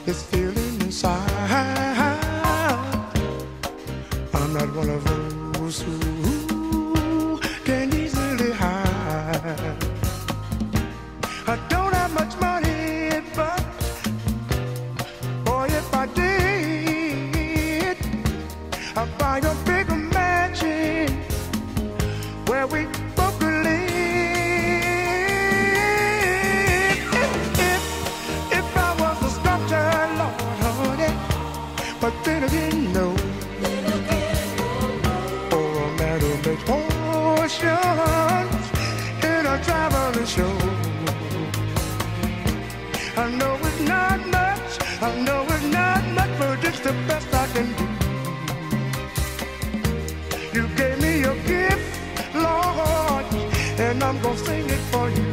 this feeling inside. I'm not one of those who can easily hide. I don't have much money, but boy, if I did, I'd buy a bigger mansion where we both could live. If I was a sculptor, Lord, honey, but then again, no. Or a man who makes potions in a traveling show. I know it's not much, I know it's not much, but it's the best I can do. You gave me a gift, Lord, and I'm gonna sing it for you.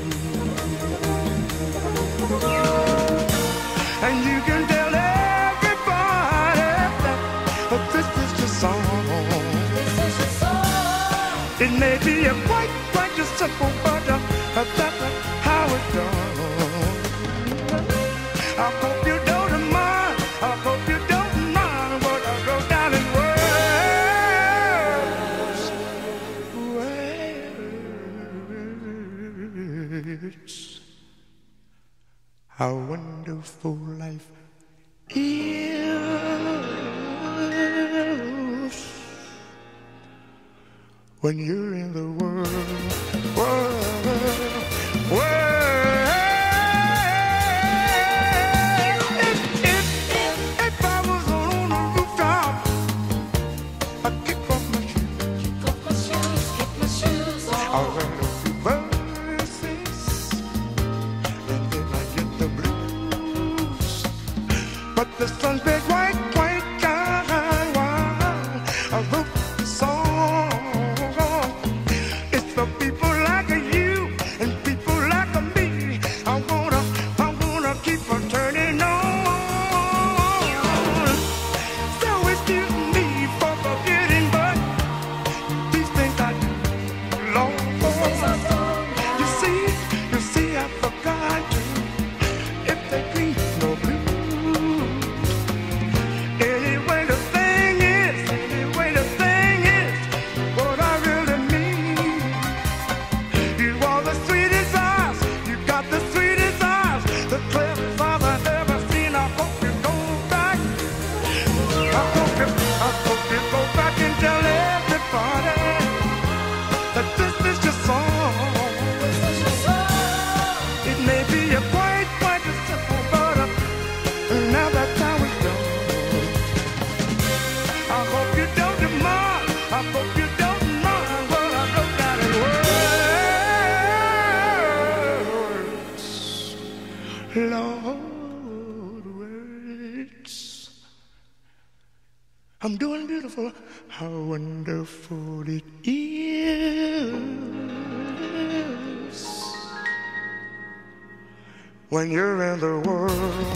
And you can tell everybody that this is your song. It may be a quite just simple, but that's how it goes. I hope you don't mind, I hope you don't mind what I wrote down in words. How wonderful life is when you're in the world. If I was on a rooftop, I'd kick off my shoes. I'll write a few verses, and then I get the blues. But the sun's been quite kind while I wrote the song. It's for people like you and people like me. I wanna keep on turning on. So excuse me for forgetting, but these things I do, Lord. You see, I forgot to. If they green or blue. Anyway, the thing is, what I really mean. You are the sweetest eyes, you got the sweetest eyes, the cleverest eyes I've ever seen. I hope you go back. I hope you go back and tell everybody that this is your song. It may be a quite a simple, but now that's how it goes. I hope you don't mind, I hope you don't mind what I wrote down in words. Lord, words. I'm doing beautiful. How wonderful it is when you're in the world.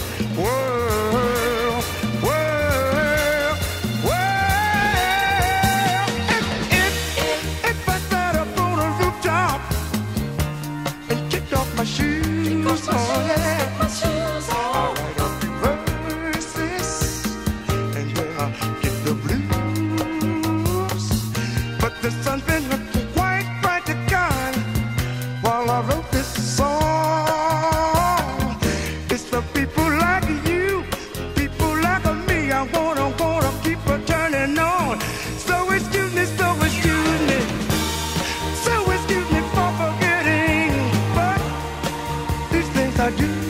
If I sat up on a rooftop and kicked off my shoes, oh yeah, I'll write a few verses and then I'll get the blues. But the sun's been quite bright to God while I wrote this song. It's for people like you, people like me. I wanna keep on turning on. So excuse me for forgetting, but these things I do.